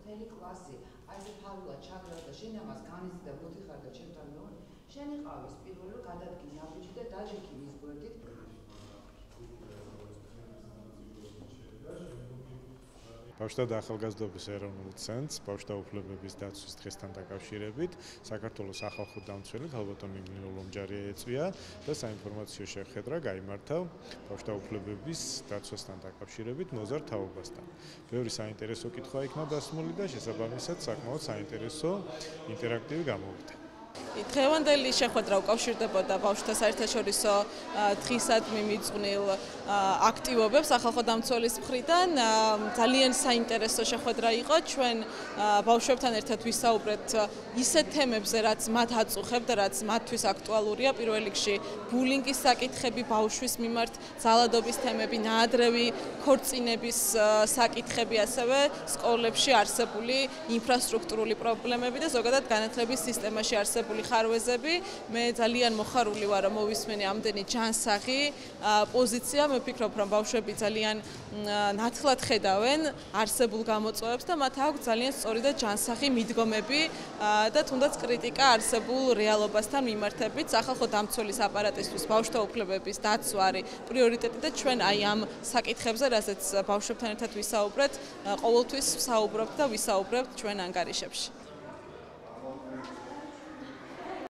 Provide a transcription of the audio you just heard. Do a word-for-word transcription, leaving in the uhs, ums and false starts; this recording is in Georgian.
მთელი კლასი აი ეს ფარულად ჩაგრა და შენ ამას განიცდი და მოდიხარ და ჩემთან მეორე შენ იყავის პირველი რომ გადადგინე აბიჯი და დაჟექი მის გვერდით ბავშვთა და ახალგაზრდობის ეროვნულ ცენტრს ბავშვთა უფლებების დაცვის დღესთან დაკავშირებით საქართველოს სახალხო დამცველი ქალბატონი მინო ლომჯარია ეწვია და საინფორმაციო შეხვედრა გაიმართა ბავშვთა უფლებების დაცვასთან დაკავშირებით მოზარ თაობასთან. ბევრი საინტერესო კითხვა იქნა დასმული და შესაბამისად საკმაოდ საინტერესო ინტერაქტივი გამოვიდა. დღევანდელი შეხვედრა უკავშირდებოდა ბავშვთა საერთაშორისო დღისადმი მიძღვნილ აქტივობებს სახალხო დამცველის მხრიდან. ძალიან საინტერესო შეხვედრა იყო. ჩვენ ბავშვებთან ერთად ვისაუბრეთ ისეთ თემებზე, რაც მათ აწუხებდა, რაც მათთვის აქტუალურია. პირველ რიგში ბულინგის საკითხები ბავშვის მიმართ, ძალადობის თემები, ნაადრევი ქორწინების საკითხები, ასევე სკოლებში არსებული ინფრასტრუქტურული პრობლემები და ზოგადად განათლების სისტემაში არსებული ხარვეზები. მე ძალიან მოხარული ვარ, რომ მოვისმენე ამდენი ჯანსაღი პოზიცია. მე ვფიქრობ, რომ ბავშვები ძალიან ნათლად ხედავენ არსებულ გამოწვევებს და მათ აქვს ძალიან სწორი და ჯანსაღი მიდგომები და თუნდაც კრიტიკა არსებულ რეალობასთან მიმართებით. სახალხო დამცველის აპარატისთვის ბავშვთა უფლებების დაცვა არის პრიორიტეტი და ჩვენ აი ამ საკითხებზე, რასაც ბავშვებთან ერთად ვისაუბრეთ, ყოველთვის ვსაუბრობთ და ვისაუბრებთ ჩვენ ანგარიშებში.